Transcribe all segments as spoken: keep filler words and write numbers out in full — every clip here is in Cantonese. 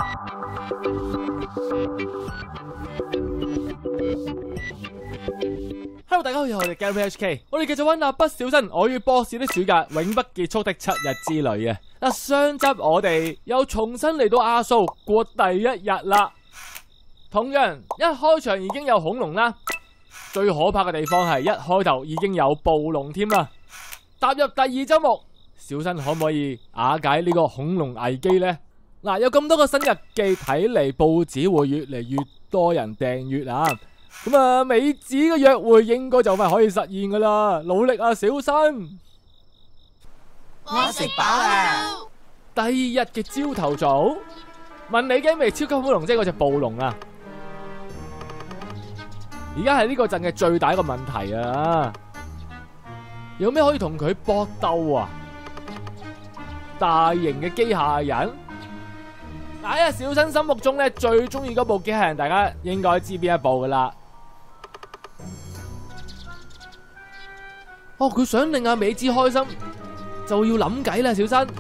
Hello， 大家好，我哋 Gary H K， 我哋繼續揾蠟筆小新我與博士的暑假永不結束的七日之旅啊！嗱，上集我哋又重新嚟到阿蘇過第一日啦。同樣一開場已經有恐龍啦，最可怕嘅地方係一開頭已經有暴龍添啦。踏入第二周目，小新可唔可以瓦解呢個恐龍危機呢？嗱，有咁多個新日記，睇嚟報紙會越嚟越多人訂閱啊！咁啊，美子嘅約會應該就快可以實現噶啦，努力啊，小新！ 我食飽啦。 第二日嘅朝頭早，問你驚未？超級恐龍即係嗰隻暴龍啊！而家係呢個陣嘅最大一個問題啊！有咩可以同佢搏鬥啊？大型嘅機械人？喺啊，小新心目中咧最中意嗰部機械人，大家應該知邊一部噶啦。哦，佢想令阿美子開心，就要諗計啦，小新。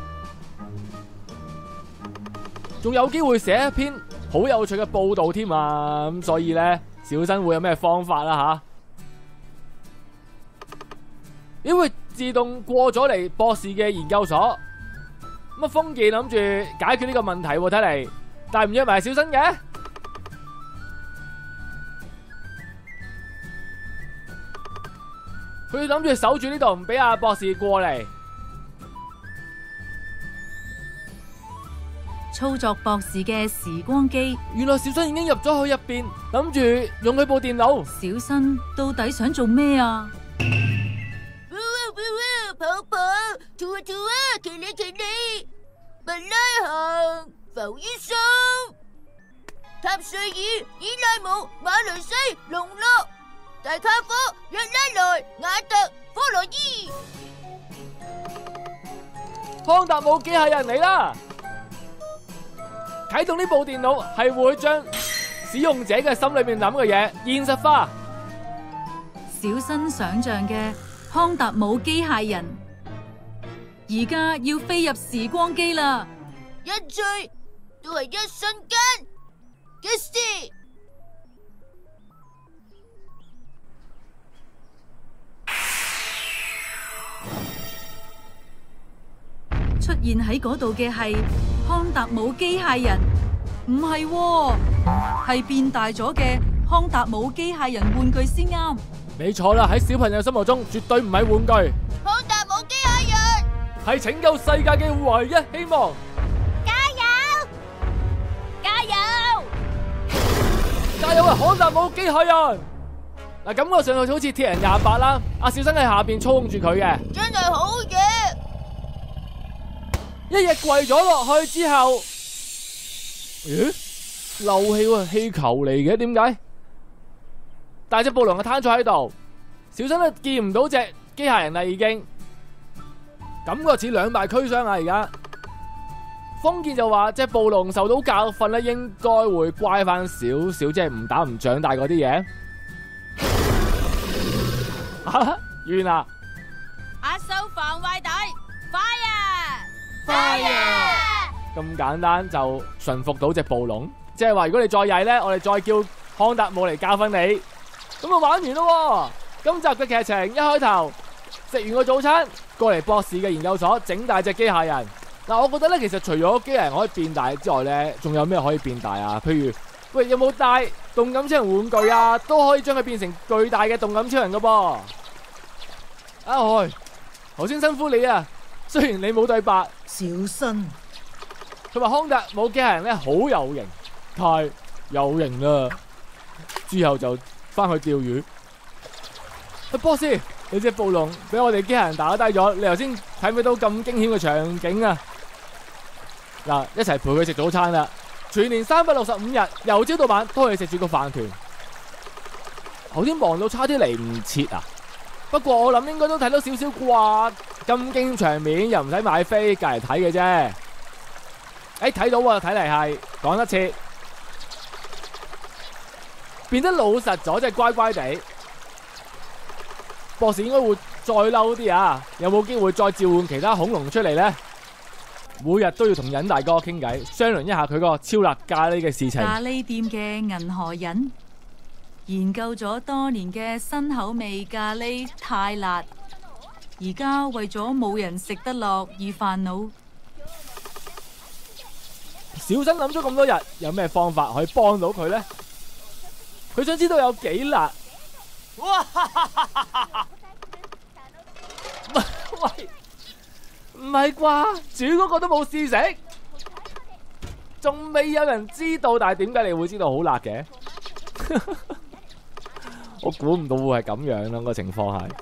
仲有機會寫一篇好有趣嘅報道添啊！咁所以咧，小新會有咩方法啦吓？因為自動過咗嚟博士嘅研究所，咁啊，封健諗住解決呢個問題喎，睇嚟，但係唔約埋小新嘅。佢諗住守住呢度，唔俾阿博士過嚟。 操作博士嘅時光機， 原來小新已經入咗去入邊，諗住用佢部電腦。 小新到底想做咩啊？ 泡泡，吐啊吐啊，騎嚟騎嚟，布拉行，浮於松，塔瑞爾，伊拉姆，馬雷西，龍洛，大卡科，約拉萊，雅特，科羅伊， 康達姆機械人嚟啦！啟動呢部電腦係會將使用者嘅心裏面諗嘅嘢現實化。 小新想象嘅康達姆機械人，而家要飛入時光機啦！ 一追都係一瞬間嘅事。 出現喺嗰度嘅係康達姆機械人，唔係喎，係變大咗嘅康達姆機械人玩具先啱。 你錯啦，喺小朋友心目中絕對唔係玩具。 康達姆機械人係拯救世界嘅唯一希望。 加油！加油！ 加油啊！康達姆機械人嗱，感覺上去好似鐵人廿八啦。阿小新喺下邊操控住佢嘅， 真係好嘢！ 一日跪咗落去之後，咦？漏氣喎，氣球嚟嘅，點解？大隻暴龍就攤咗喺度，小新都見唔到隻機械人啦，已經感覺似兩敗俱傷啊！而家封建就話隻暴龍受到教訓咧，應該會乖翻少少，即係唔打唔長大嗰啲嘢。吓，完啦！ 阿蘇防衛隊 ，fire！fire！咁簡單就馴服到隻暴龍，即係話如果你再曳咧，我哋再叫康達姆嚟教訓你。咁啊玩完咯！今集嘅劇情一開頭食完個早餐，過嚟博士嘅研究所整大隻機械人。嗱，我覺得咧，其實除咗機械人可以變大之外咧，仲有咩可以變大啊？譬如，喂，有冇帶動感超人玩具啊？都可以將佢變成巨大嘅動感超人噶噃。阿海，頭先辛苦你啊！雖然你冇對白， 小新， 佢話康達姆機械人咧好有型，太有型啦！之後就翻去釣魚。喂，波斯，你隻暴龍俾我哋機械人打低咗，你頭先睇唔睇到咁驚險嘅場景啊？嗱，一齊陪佢食早餐啦！全年三百六十五日，由朝到晚都係食住個飯團。頭先忙到差啲嚟唔切啊！不過我諗應該都睇到少少啩，咁驚場面又唔使買飛，隔嚟睇嘅啫。誒，睇到啊，睇嚟係講得切。變得老實咗，即係乖乖地。博士應該會再嬲啲啊！有冇機會再召喚其他恐龍出嚟呢？ 每日都要同忍大哥傾偈，商量一下佢個超辣咖喱嘅事情。 咖喱店嘅銀河忍研究咗多年嘅新口味咖喱太辣，而家為咗冇人食得落而煩惱。 小新諗咗咁多日，有咩方法可以幫到佢呢？佢想知道有幾辣。哇！喂，唔係啩？煮嗰個都冇試食，仲未有人知道，但係點解你會知道好辣嘅？我估唔到會係咁樣啦，個情況係。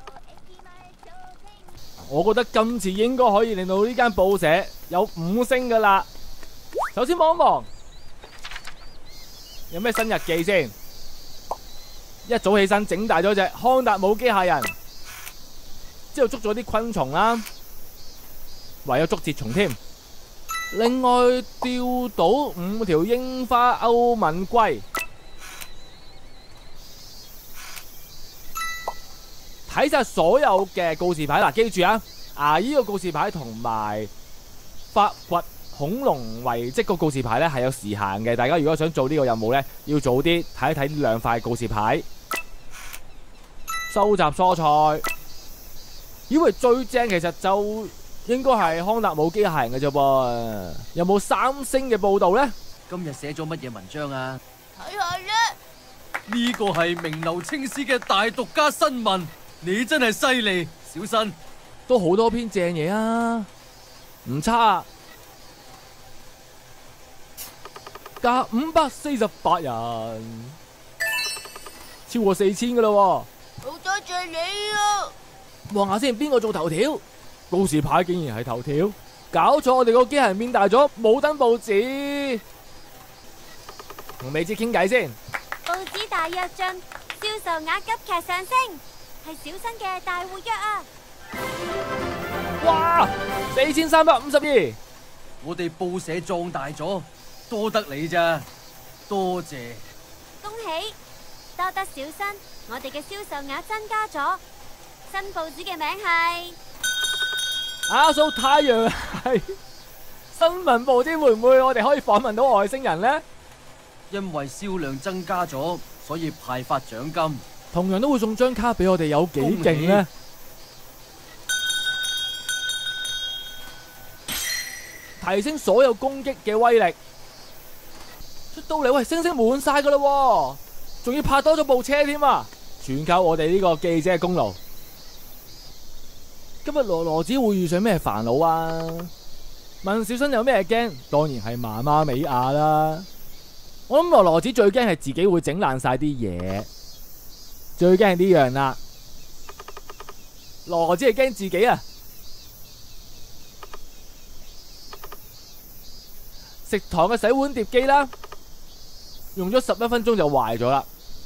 我覺得今次應該可以令到呢間報社有五星噶啦。首先望一望，有咩新日記先？一早起身整大咗隻康達姆機械人，之後捉咗啲昆蟲啦，還有捉節蟲添。另外釣到五條櫻花歐敏龜。睇晒所有嘅告示牌嗱，記住啊，牙醫個告示牌同埋發掘恐龍遺跡個告示牌咧係有時限嘅，大家如果想做呢個任務咧，要早啲睇一睇呢兩塊告示牌。收集蔬菜，以為最正其實就應該係康達姆機械人嘅啫噃，有冇三星嘅報導呢？ 今日寫咗乜嘢文章啊？ 睇下啦， 呢個係名留青史嘅大獨家新聞，你真係犀利，小新。 都好多篇正嘢啊，唔差。加五百四十八人，超過四千噶啦喎。 好多謝你啊！ 望下先，邊個做頭條？告示牌竟然係頭條，搞錯！我哋個機械人變大咗，冇登報紙。同美姐傾偈先。 報紙大躍進，銷售額急劇上升，係小新嘅大活躍啊！ 哇，四千三百五十二。 我哋報社壯大咗，多得你咋，多謝。 恭喜，多得小新，我哋嘅銷售額增加咗。新報紙嘅名係阿嫂太陽系新聞報紙，會唔會我哋可以訪問到外星人呢？ 因為銷量增加咗，所以派發獎金， 同樣都會送張卡俾我哋，有幾勁呢？提升所有攻擊嘅威力。出到嚟，喂，星星滿晒噶啦，仲要拍多咗部車添啊！全靠我哋呢個記者嘅功勞。今日羅羅子會遇上咩煩惱啊？問小新有咩驚？當然係媽媽美亞啦。我諗羅羅子最驚係自己會整爛晒啲嘢，最驚係呢樣啦。羅羅子係驚自己啊！食堂嘅洗碗碟機啦，用咗十一分鐘就壞咗啦。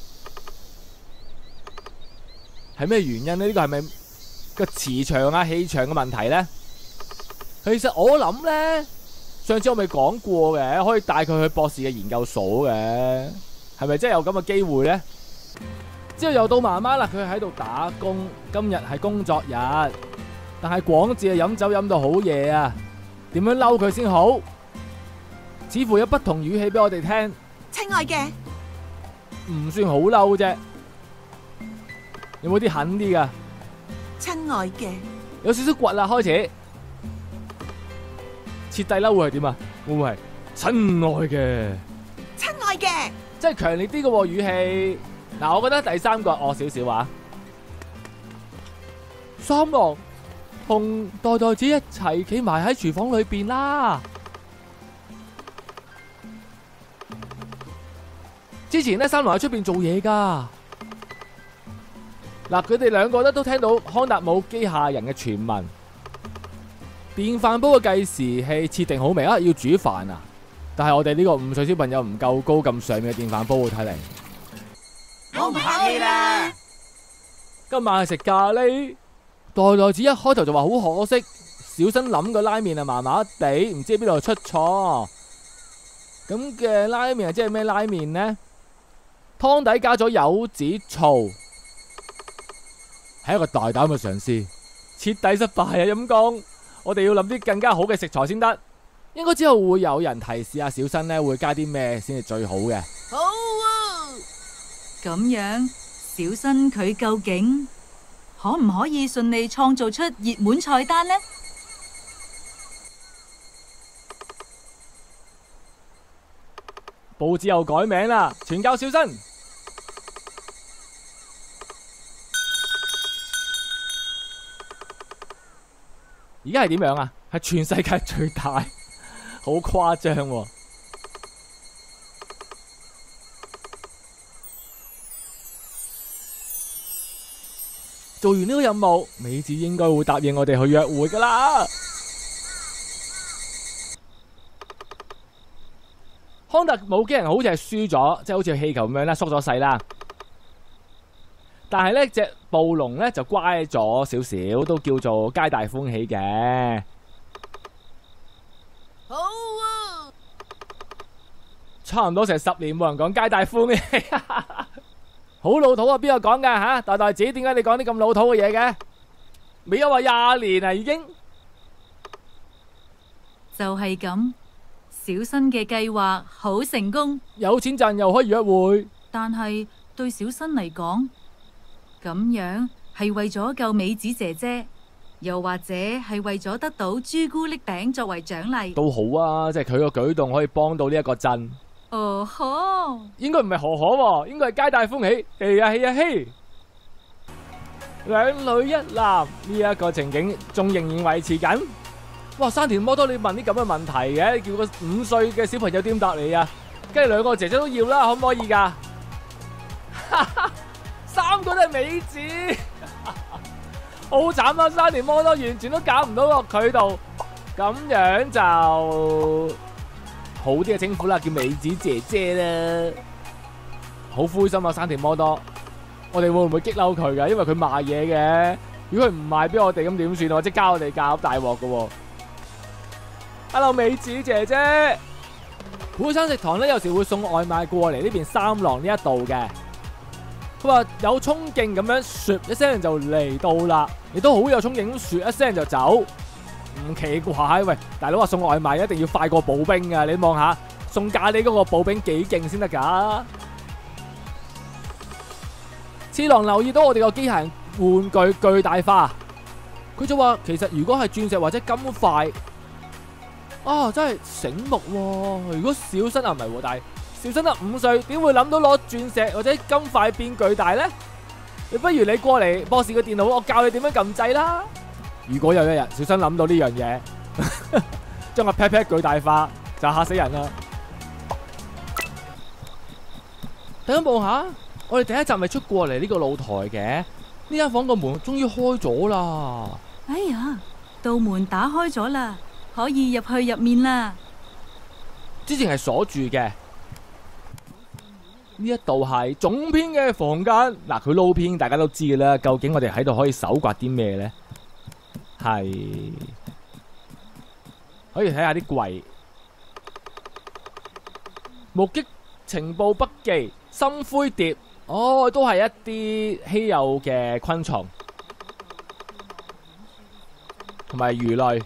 係咩原因呢？呢個係咪個磁場啊、氣場嘅問題呢？其實我諗呢，上次我咪講過嘅，可以帶佢去博士嘅研究所嘅，係咪真係有咁嘅機會呢？之後又到媽媽啦，佢喺度打工，今日係工作日，但係廣志啊飲酒飲到好夜啊，點樣嬲佢先好？似乎有不同語氣俾我哋聽。 親愛嘅， 唔算好嬲啫，有冇啲狠啲噶？ 親愛嘅， 有少少倔啦，開始。徹底嬲會係點啊？會唔會係親愛嘅？ 親愛嘅， 即係強烈啲嘅語氣。嗱，我覺得第三個惡少少啊。三郎同袋袋子一齊企埋喺廚房裏邊啦。之前咧，三郎喺出邊做嘢噶。嗱，佢哋兩個咧都聽到康達姆機械人嘅傳聞。電飯煲嘅計時器設定好未啊？要煮飯啊！但係我哋呢個五歲小朋友唔夠高咁上面嘅電飯煲，睇嚟。 我唔客氣啦。 今晚係食咖喱，袋袋子一開頭就話好可惜，小新諗個拉麵啊麻麻地，唔知喺邊度出錯。咁嘅拉麵係即係咩拉麵呢？湯底加咗柚子醋，係一個大膽嘅嘗試，徹底失敗啊！陰公，我哋要諗啲更加好嘅食材先得。 應該之後會有人提示阿小新咧，會加啲咩先至最好嘅。 好啊！ 咁樣，小新佢究竟可唔可以順利創造出熱門菜單呢？ 報紙又改名啦，全靠小新。而家係點樣啊？係全世界最大，好誇張喎！做完呢個任務，美子應該會答應我哋去約會噶啦。康特姆機人好似係輸咗，即係好似氣球咁樣啦，縮咗細啦。但係呢隻暴龍呢就乖咗少少，都叫做皆大歡喜嘅。 好啊！ 差唔多成十年冇人講皆大歡喜，好老土啊！邊個講噶吓？大大子，點解你講啲咁老土嘅嘢嘅？未有話廿年啊，已經就係咁，小新嘅計劃好成功， 有錢賺又可以約會。 但係對小新嚟講，咁樣係為咗救美子姐姐，又或者係為咗得到朱古力餅作為獎勵， 都好啊！即係佢個舉動可以幫到呢一個鎮。 哦呵， 應該唔係何可喎，應該係皆大歡喜。嘿呀嘿呀嘿！兩女一男呢一個情景仲仍然維持緊。哇！山田摩多，你問啲咁嘅問題嘅，你叫個五歲嘅小朋友點答你啊？跟住兩個姐姐都要啦，可唔可以噶？三個都係美子，好慘啊！山田摩多完全都搞唔到落佢度，咁樣就好啲嘅稱呼啦，叫美子姐姐啦。好灰心啊！山田摩多，我哋會唔會激嬲佢噶？因為佢賣嘢嘅，如果佢唔賣俾我哋，咁點算啊？即係交我哋價，大鑊噶。Hello， 美子姐姐，古山食堂咧有時會送外賣過嚟呢邊三郎呢一度嘅。佢話有衝勁咁樣，唰一聲就嚟到啦，亦都好有衝勁，唰一聲就走，唔奇怪。喂，大佬話送外賣一定要快過步兵啊！你望下送咖喱嗰個步兵幾勁先得噶。次郎留意到我哋個機械人玩具巨大化，佢就話其實如果係鑽石或者金塊，啊真係醒目喎！如果小新啊唔係喎，但係小新得五歲，點會諗到攞鑽石或者金塊變巨大呢？你不如你過嚟博士嘅電腦，我教你點樣撳掣啦。如果有一日小新諗到呢樣嘢，將個 pat pat 巨大化，就嚇死人啦！大家望下，我哋第一集咪出過嚟呢個露台嘅，呢間房個門終於開咗啦！ 哎呀，道門打開咗啦，可以入去入面啦。 之前係鎖住嘅。呢一度係總編嘅房間，嗱佢撈編大家都知嘅啦。究竟我哋喺度可以搜刮啲咩呢？係可以睇下啲櫃，目擊情報筆記、深灰蝶，哦，都係一啲稀有嘅昆蟲同埋魚類。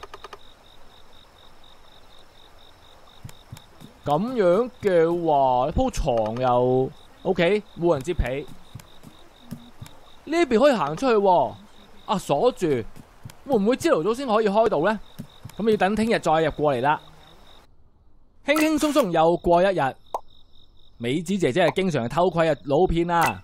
咁樣嘅話，鋪床又 OK， 冇人接被。呢邊可以行出去喎，啊鎖住，會唔會朝頭早先可以開到呢？咁要等聽日再入過嚟啦。輕輕鬆鬆又過一日，美子姐姐係經常偷窺啊老片啦。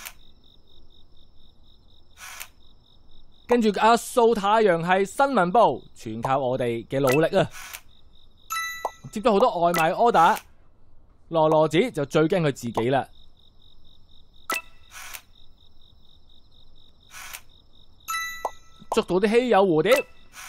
跟住阿素太陽系新聞部，全靠我哋嘅努力啊！接咗好多外賣 order， 羅羅子就最驚佢自己啦。捉到啲稀有蝴蝶，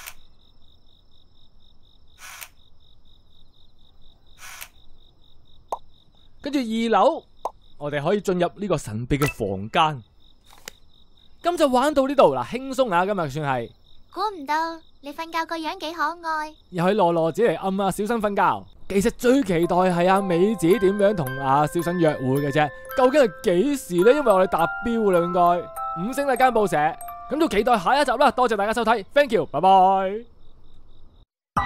跟住二樓，我哋可以進入呢個神秘嘅房間。咁就玩到呢度啦，輕鬆啊！今日算係。 估唔到你瞓覺個樣幾可愛， 又係羅羅子嚟暗啊小新瞓覺。其實最期待係阿美子點樣同阿小新約會嘅啫，究竟係幾時呢？因為我哋達標啦，應該五星大間報社，咁就期待下一集啦。多謝大家收睇 ，thank you，拜拜。